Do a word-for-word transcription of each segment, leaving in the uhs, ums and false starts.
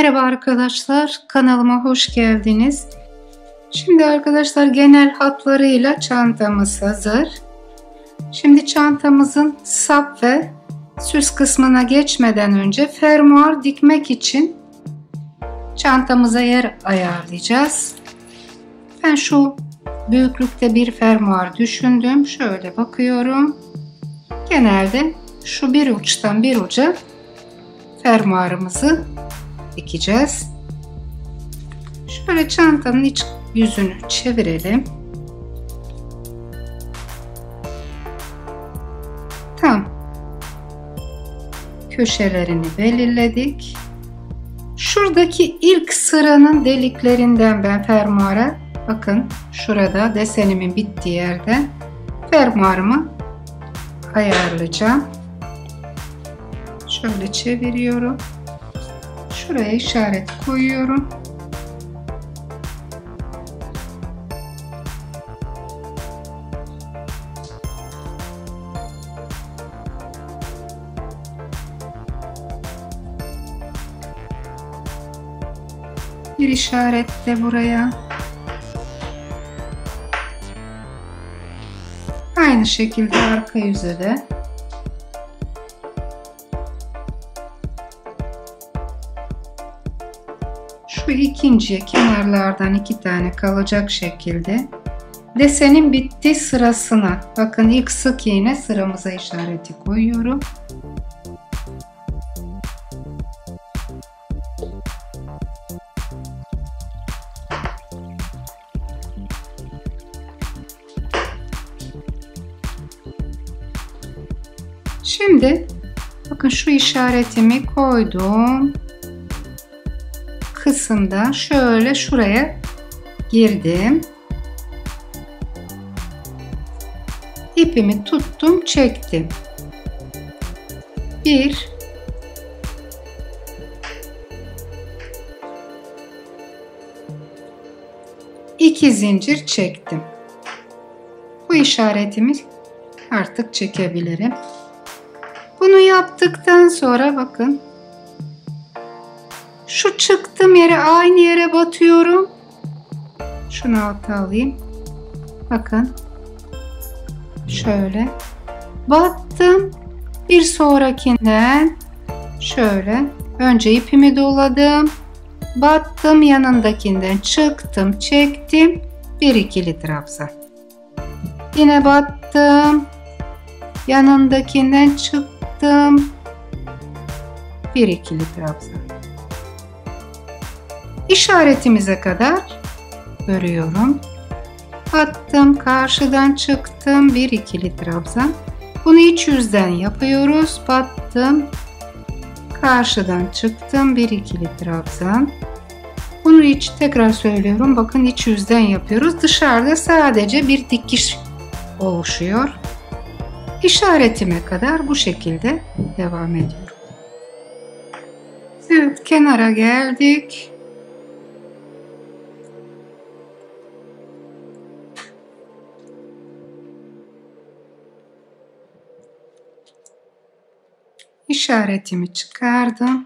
Merhaba arkadaşlar, kanalıma hoş geldiniz. Şimdi arkadaşlar genel hatlarıyla çantamız hazır. Şimdi çantamızın sap ve süs kısmına geçmeden önce fermuar dikmek için çantamıza yer ayarlayacağız. Ben şu büyüklükte bir fermuar düşündüm. Şöyle bakıyorum. Genelde şu bir uçtan bir uca fermuarımızı dikeceğiz. Şöyle çantanın iç yüzünü çevirelim. Tam köşelerini belirledik. Şuradaki ilk sıranın deliklerinden ben fermuara, bakın şurada desenimin bittiği yerde fermuarımı ayarlayacağım. Şöyle çeviriyorum. Şuraya işaret koyuyorum. Bir işaret de buraya. Aynı şekilde arka yüze de. Şu ikinciye kenarlardan iki tane kalacak şekilde desenin bittiği sırasına, bakın ilk sık iğne sıramıza işareti koyuyorum. Şimdi bakın şu işaretimi koydum kısımda şöyle şuraya girdim. İpimi tuttum, çektim. Bir, iki zincir çektim. Bu işaretimi artık çekebilirim. Bunu yaptıktan sonra bakın şu çıktığım yere aynı yere batıyorum. Şunu alta alayım. Bakın şöyle battım. Bir sonrakinden şöyle önce ipimi doladım, battım, yanındakinden çıktım, çektim, bir ikili trabzan. Yine battım, yanındakinden çıktım, bir ikili trabzan. İşaretimize kadar örüyorum. Battım, karşıdan çıktım, bir ikili trabzan. Bunu iç yüzden yapıyoruz. Battım, karşıdan çıktım, bir ikili trabzan. Bunu iç, tekrar söylüyorum, bakın iç yüzden yapıyoruz. Dışarıda sadece bir dikiş oluşuyor. İşaretime kadar bu şekilde devam ediyorum. Evet, kenara geldik. İşaretimi çıkardım.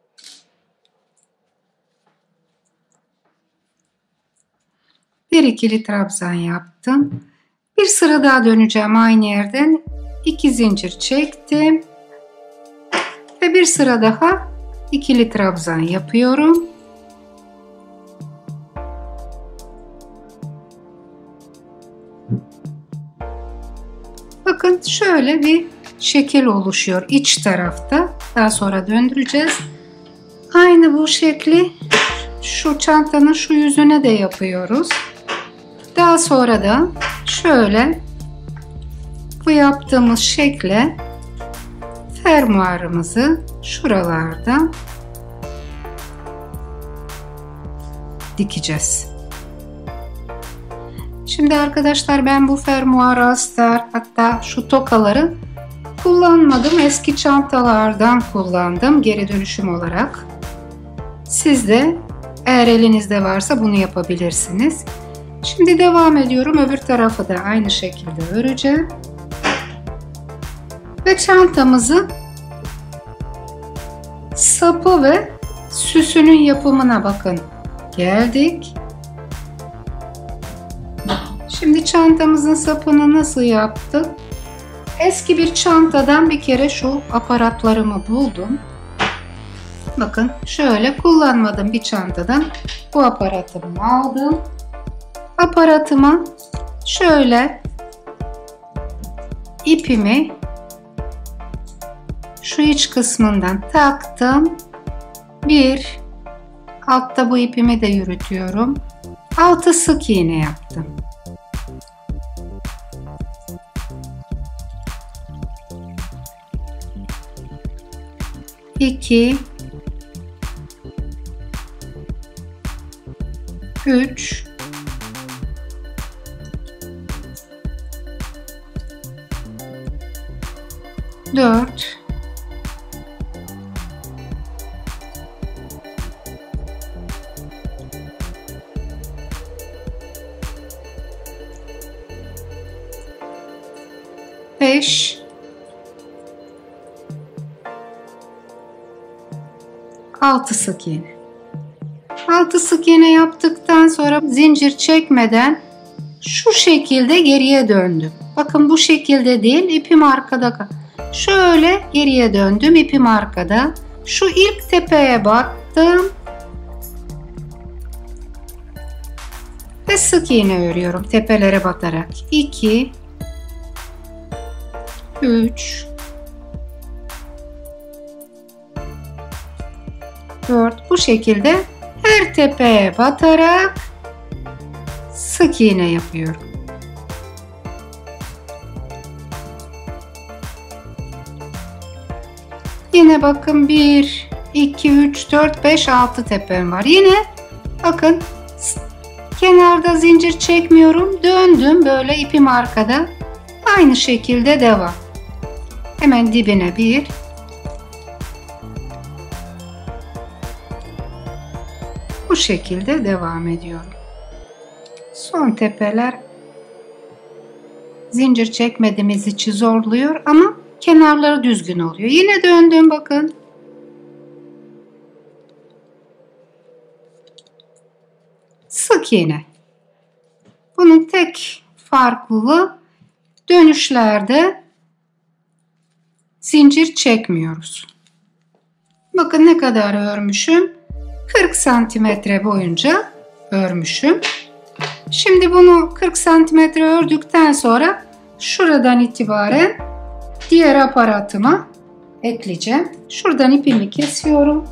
Bir ikili trabzan yaptım. Bir sıra daha döneceğim aynı yerden. İki zincir çektim. Ve bir sıra daha ikili trabzan yapıyorum. Bakın şöyle bir şekil oluşuyor iç tarafta. Daha sonra döndüreceğiz. Aynı bu şekli şu çantanın şu yüzüne de yapıyoruz. Daha sonra da şöyle bu yaptığımız şekle fermuarımızı şuralarda dikeceğiz. Şimdi arkadaşlar ben bu fermuar, astar, hatta şu tokaları kullanmadım. Eski çantalardan kullandım geri dönüşüm olarak. Siz de eğer elinizde varsa bunu yapabilirsiniz. Şimdi devam ediyorum. Öbür tarafı da aynı şekilde öreceğim. Ve çantamızı sapı ve süsünün yapımına bakın geldik. Şimdi çantamızın sapını nasıl yaptık? Eski bir çantadan bir kere şu aparatlarımı buldum. Bakın şöyle kullanmadım bir çantadan bu aparatımı aldım. Aparatıma şöyle ipimi şu iç kısmından taktım. Bir, altta bu ipimi de yürütüyorum. Altı sık iğne yaptım. İki, üç, dört, beş, altı sık iğne. altı sık iğne yaptıktan sonra zincir çekmeden şu şekilde geriye döndüm. Bakın bu şekilde değil, ipim arkada. Şöyle geriye döndüm, ipim arkada. Şu ilk tepeye battım ve sık iğne örüyorum tepelere batarak. iki, üç, dört, bu şekilde her tepeye batarak sık iğne yapıyorum. Yine bakın bir, iki, üç, dört, beş, altı tepem var. Yine bakın kenarda zincir çekmiyorum. Döndüm böyle ipim arkada. Aynı şekilde devam. Hemen dibine bir. Bu şekilde devam ediyorum. Son tepeler zincir çekmediğimiz için zorluyor ama kenarları düzgün oluyor. Yine döndüm bakın. Sık iğne. Bunun tek farklılığı dönüşlerde zincir çekmiyoruz. Bakın ne kadar örmüşüm. kırk santimetre boyunca örmüşüm. Şimdi bunu kırk santimetre ördükten sonra şuradan itibaren diğer aparatıma ekleyeceğim. Şuradan ipimi kesiyorum.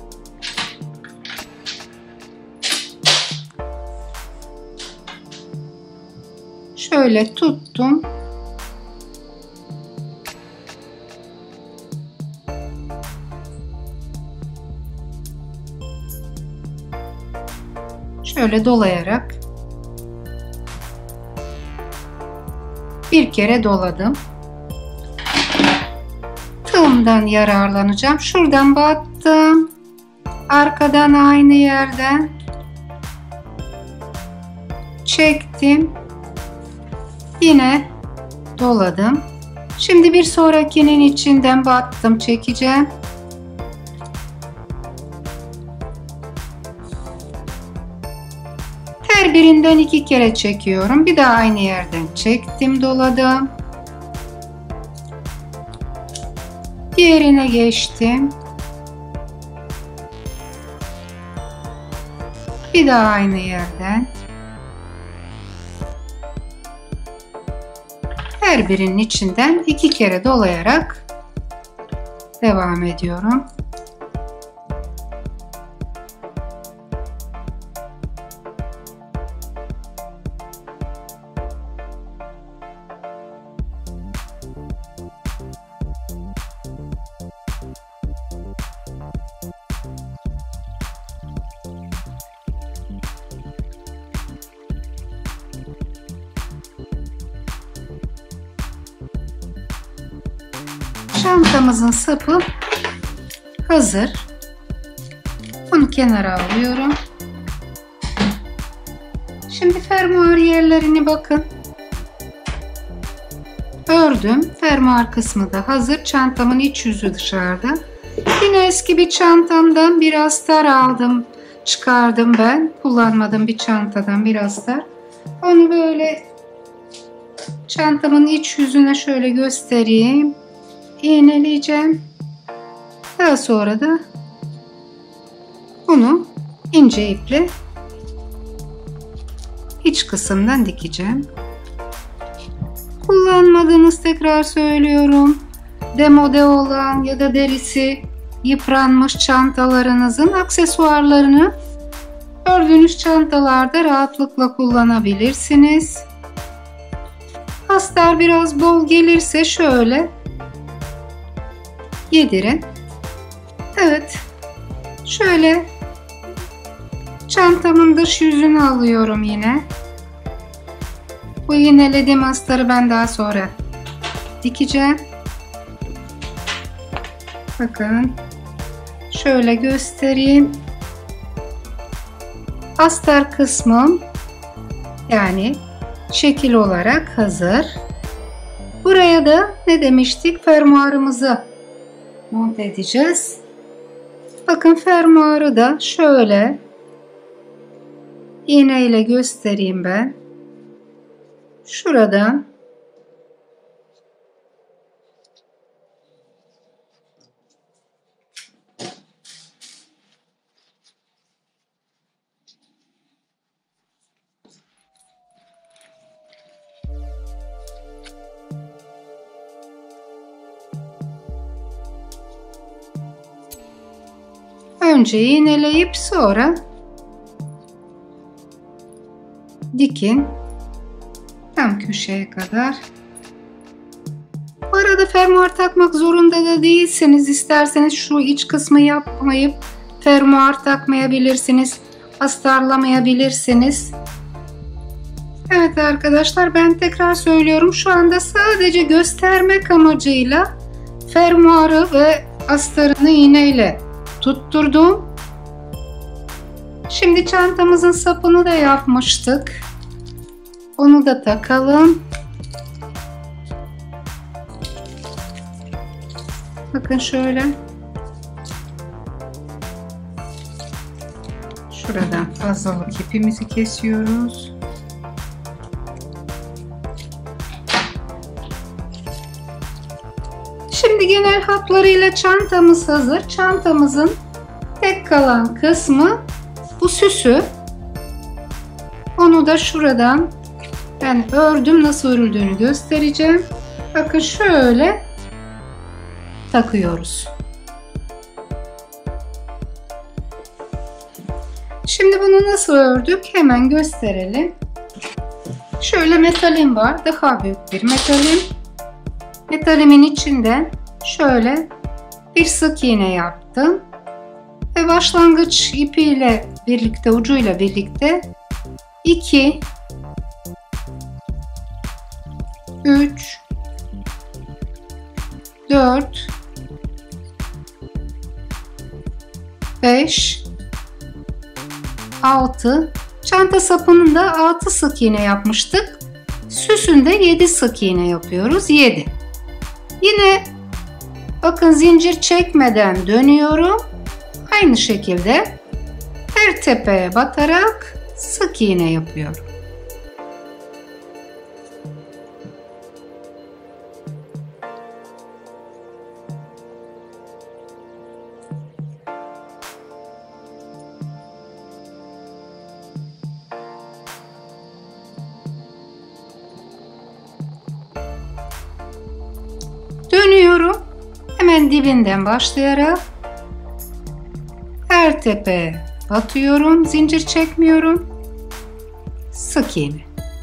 Şöyle tuttum. Şöyle dolayarak bir kere doladım. Tığımdan yararlanacağım. Şuradan battım. Arkadan aynı yerden çektim. Yine doladım. Şimdi bir sonrakinin içinden battım, çekeceğim. Her birinden iki kere çekiyorum. Bir daha aynı yerden çektim, doladım. Diğerine geçtim. Bir daha aynı yerden. Her birinin içinden iki kere dolayarak devam ediyorum. Çantamızın sapı hazır. Bunu kenara alıyorum. Şimdi fermuar yerlerini bakın. Ördüm. Fermuar kısmı da hazır. Çantamın iç yüzü dışarıda. Yine eski bir çantamdan bir astar aldım. Çıkardım ben. Kullanmadım bir çantadan bir astar. Onu böyle çantamın iç yüzüne şöyle göstereyim. İğneleyeceğim. Daha sonra da bunu ince iple iç kısımdan dikeceğim. Kullanmadığınız, tekrar söylüyorum, demode olan ya da derisi yıpranmış çantalarınızın aksesuarlarını ördüğünüz çantalarda rahatlıkla kullanabilirsiniz. Astar biraz bol gelirse şöyle yedirin. Evet, şöyle çantamın dış yüzünü alıyorum yine. Bu iğnelediğim astarı ben daha sonra dikeceğim. Bakın şöyle göstereyim. Astar kısmım yani şekil olarak hazır. Buraya da ne demiştik? Fermuarımızı monte edeceğiz. Bakın fermuarı da şöyle iğne ile göstereyim ben. Şuradan önce iğneleyip sonra dikin tam köşeye kadar. Bu arada fermuar takmak zorunda da değilsiniz. İsterseniz şu iç kısmı yapmayıp fermuar takmayabilirsiniz. Astarlamayabilirsiniz. Evet arkadaşlar, ben tekrar söylüyorum. Şu anda sadece göstermek amacıyla fermuarı ve astarını iğneyle tutturdum. Şimdi çantamızın sapını da yapmıştık. Onu da takalım. Bakın şöyle. Şuradan fazlalık ipimizi kesiyoruz. Şimdi genel hatlarıyla çantamız hazır. Çantamızın tek kalan kısmı bu süsü. Onu da şuradan ben ördüm, nasıl örüldüğünü göstereceğim. Bakın şöyle takıyoruz. Şimdi bunu nasıl ördük hemen gösterelim. Şöyle metalim var, daha büyük bir metalim. Metalimin içinden şöyle bir sık iğne yaptım ve başlangıç ipiyle birlikte, ucuyla birlikte iki, üç, dört, beş, altı, çanta sapının da altı sık iğne yapmıştık. Süsünde yedi sık iğne yapıyoruz. yedi. Yine bakın zincir çekmeden dönüyorum. Aynı şekilde her tepeye batarak sık iğne yapıyorum. Dönüyorum. Hemen dibinden başlayarak her tepeye batıyorum. Zincir çekmiyorum. Sık iğne.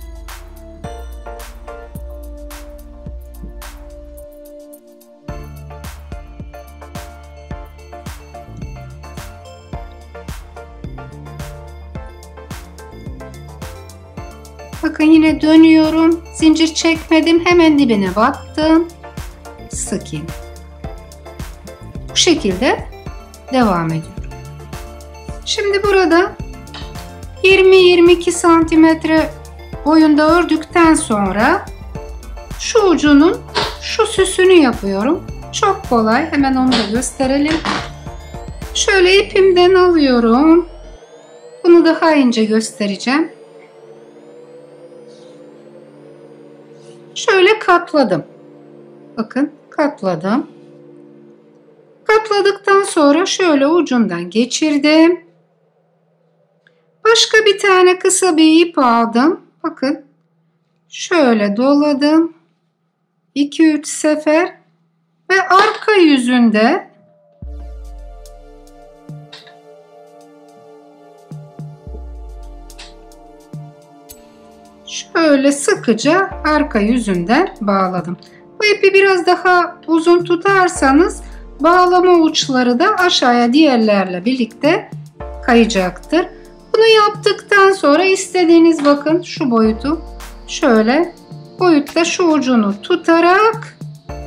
Bakın yine dönüyorum. Zincir çekmedim. Hemen dibine battım. Sık iğne. Bu şekilde devam ediyorum. Şimdi burada yirmi yirmi iki santimetre boyunda ördükten sonra şu ucunun şu süsünü yapıyorum. Çok kolay. Hemen onu da gösterelim. Şöyle ipimden alıyorum. Bunu daha ince göstereceğim. Şöyle katladım. Bakın katladım. Katladıktan sonra şöyle ucundan geçirdim. Başka bir tane kısa bir ip aldım. Bakın şöyle doladım. iki üç sefer ve arka yüzünde şöyle sıkıca arka yüzünden bağladım. Bu ipi biraz daha uzun tutarsanız bağlama uçları da aşağıya diğerlerle birlikte kayacaktır. Bunu yaptıktan sonra istediğiniz bakın şu boyutu şöyle boyutta şu ucunu tutarak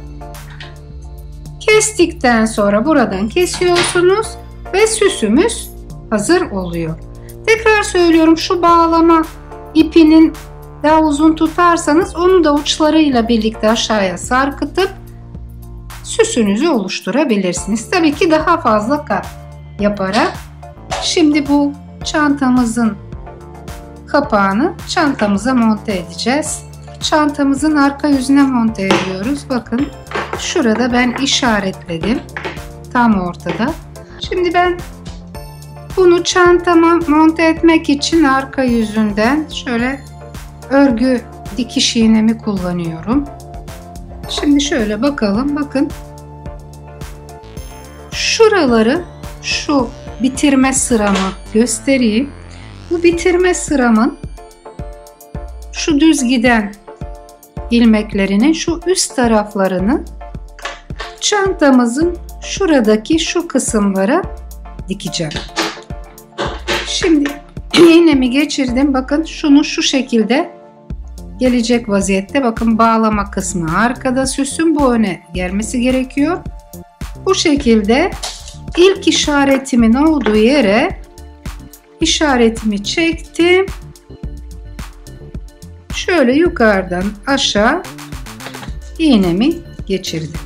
kestikten sonra buradan kesiyorsunuz ve süsümüz hazır oluyor. Tekrar söylüyorum, şu bağlama ipinin daha uzun tutarsanız onu da uçlarıyla birlikte aşağıya sarkıtıp süsünüzü oluşturabilirsiniz. Tabii ki daha fazla kat yaparak. Şimdi bu çantamızın kapağını çantamıza monte edeceğiz. Çantamızın arka yüzüne monte ediyoruz. Bakın şurada ben işaretledim. Tam ortada. Şimdi ben bunu çantama monte etmek için arka yüzünden şöyle örgü dikiş iğnemi kullanıyorum. Şimdi şöyle bakalım. Bakın. Şuraları şu bitirme sıramı göstereyim. Bu bitirme sıramın şu düz giden ilmeklerinin şu üst taraflarını çantamızın şuradaki şu kısımlara dikeceğim. Şimdi iğnemi geçirdim. Bakın şunu şu şekilde gelecek vaziyette. Bakın bağlama kısmı arkada, süsün bu öne gelmesi gerekiyor. Bu şekilde ilk işaretimin olduğu yere işaretimi çektim. Şöyle yukarıdan aşağı iğnemi geçirdim.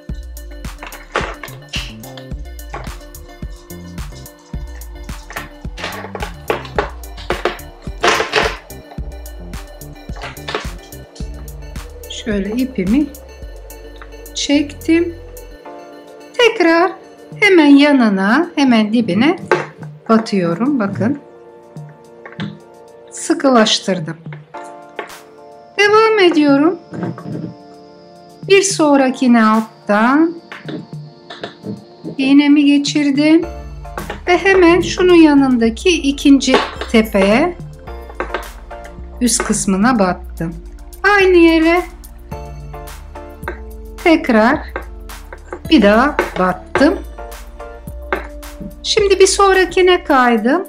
Şöyle ipimi çektim. Tekrar hemen yanına, hemen dibine batıyorum. Bakın. Sıkılaştırdım. Devam ediyorum. Bir sonrakine alttan iğnemi geçirdim ve hemen şunun yanındaki ikinci tepeye, üst kısmına battım. Aynı yere tekrar bir daha battım. Şimdi bir sonrakine kaydım.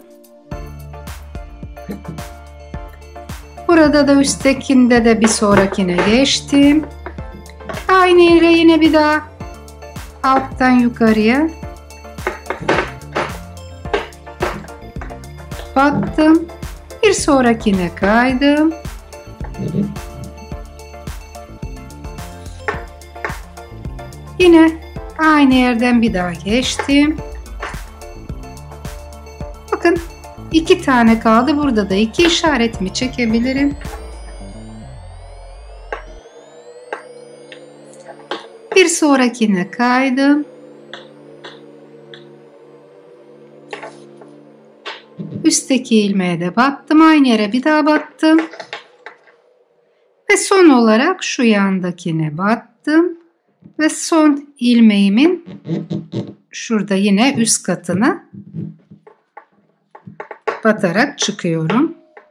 Burada da üsttekinde de bir sonrakine geçtim. Aynı yere yine bir daha alttan yukarıya battım. Bir sonrakine kaydım. Yine aynı yerden bir daha geçtim. Bakın iki tane kaldı. Burada da iki işaretimi çekebilirim. Bir sonrakine kaydım. Üstteki ilmeğe de battım. Aynı yere bir daha battım. Ve son olarak şu yandakine battım. Ve son ilmeğimin şurada yine üst katına batarak çıkıyorum.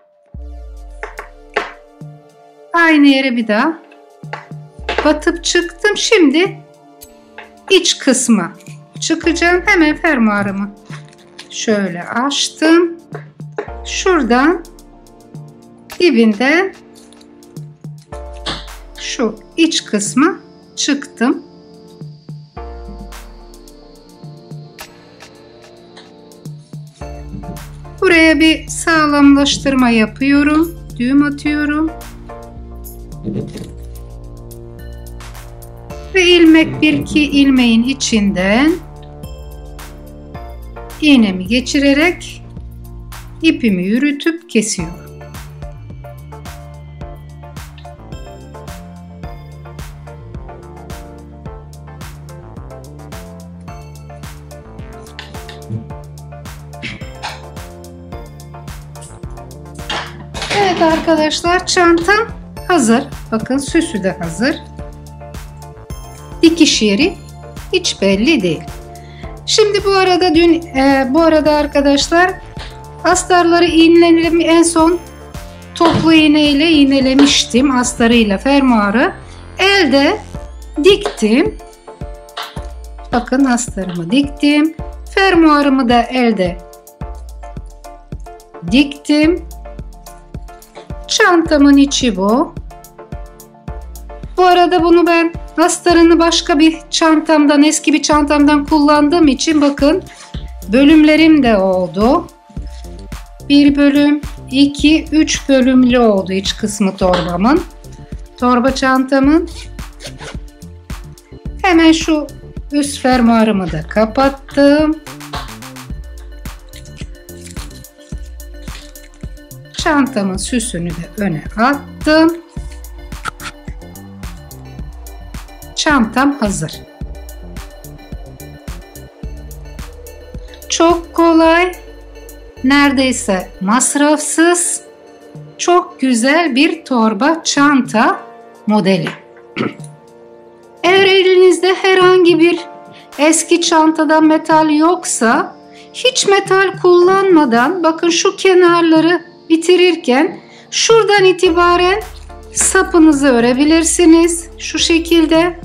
Aynı yere bir daha batıp çıktım. Şimdi iç kısmı çıkacağım. Hemen fermuarımı şöyle açtım. Şuradan dibinden şu iç kısmı çıktım. Buraya bir sağlamlaştırma yapıyorum. Düğüm atıyorum. Ve ilmek bir iki ilmeğin içinden iğnemi geçirerek ipimi yürütüp kesiyorum. Evet arkadaşlar, çantam hazır. Bakın süsü de hazır. Dikiş yeri hiç belli değil. Şimdi bu arada dün e, bu arada arkadaşlar astarları iğnelerim, en son toplu iğne ile iğnelemiştim astarıyla fermuarı. Elde diktim. Bakın astarımı diktim. Fermuarımı da elde diktim. Çantamın içi bu. Bu arada bunu ben astarını başka bir çantamdan, eski bir çantamdan kullandığım için bakın bölümlerim de oldu. Bir bölüm, iki, üç bölümlü oldu iç kısmı torbamın. Torba çantamın. Hemen şu üst fermuarımı da kapattım. Çantamın süsünü de öne attım. Çantam hazır. Çok kolay, neredeyse masrafsız, çok güzel bir torba çanta modeli. Eğer elinizde herhangi bir eski çantadan metal yoksa, hiç metal kullanmadan bakın şu kenarları bitirirken şuradan itibaren sapınızı örebilirsiniz. Şu şekilde.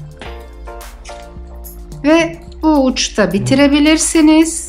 Ve bu uçta bitirebilirsiniz.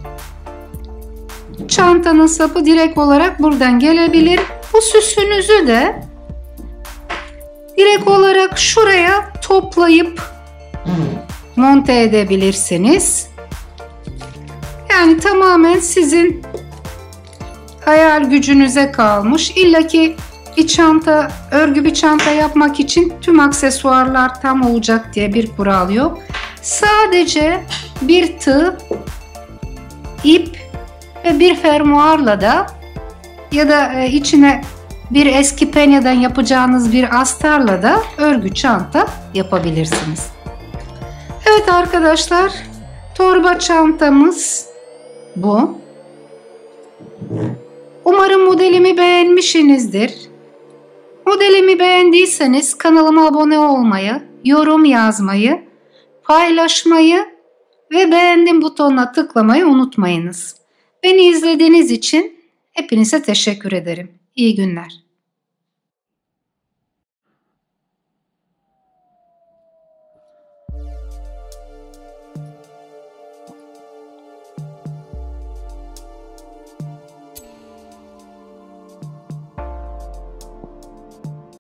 Çantanın sapı direkt olarak buradan gelebilir. Bu süsünüzü de direkt olarak şuraya toplayıp monte edebilirsiniz. Yani tamamen sizin hayal gücünüze kalmış. İlla ki bir çanta, örgü bir çanta yapmak için tüm aksesuarlar tam olacak diye bir kural yok. Sadece bir tığ, ip ve bir fermuarla da ya da içine bir eski penyadan yapacağınız bir astarla da örgü çanta yapabilirsiniz. Evet arkadaşlar, torba çantamız bu. Umarım modelimi beğenmişsinizdir. Modelimi beğendiyseniz kanalıma abone olmayı, yorum yazmayı, paylaşmayı ve beğendim butonuna tıklamayı unutmayınız. Beni izlediğiniz için hepinize teşekkür ederim. İyi günler.